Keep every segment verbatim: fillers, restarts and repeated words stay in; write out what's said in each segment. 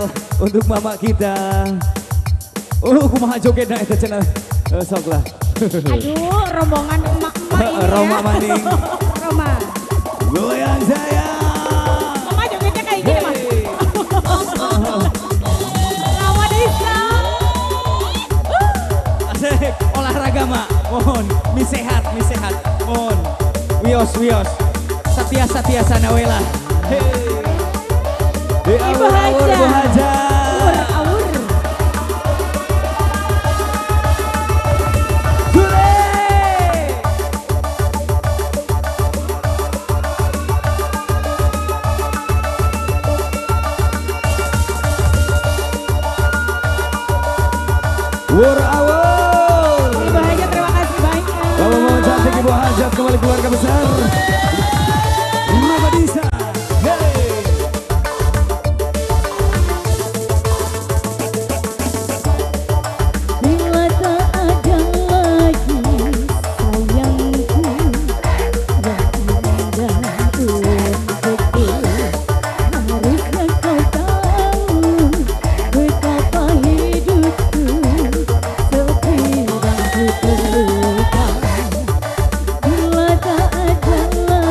spesial untuk mama kita. Oh, kumaha jogetna eta cenah. Uh, sok lah. Aduh, rombongan emak-emak ini ya. Roma maning. Roma. Goyang saya. Mama jogetnya kayak gini, Mas. Lawan Isa. Asik, olahraga mak. Mohon, mi sehat, mi sehat. Mohon. Wios, wios. Satya Satya Sanawela. Hey. Ibu Haja. Ibu Haja. Awur, awur. Wur awur. Ibu Haja terima kasih banyak. Kalau mau cantik Ibu Haja kembali keluarga besar. Ramadisa. Hey. Bila tak ada lagi sayangku yang indah untukku, harusnya kau tahu betapa hidupku sedang ku terluka. Bila tak ada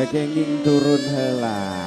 Rekenging turun hela.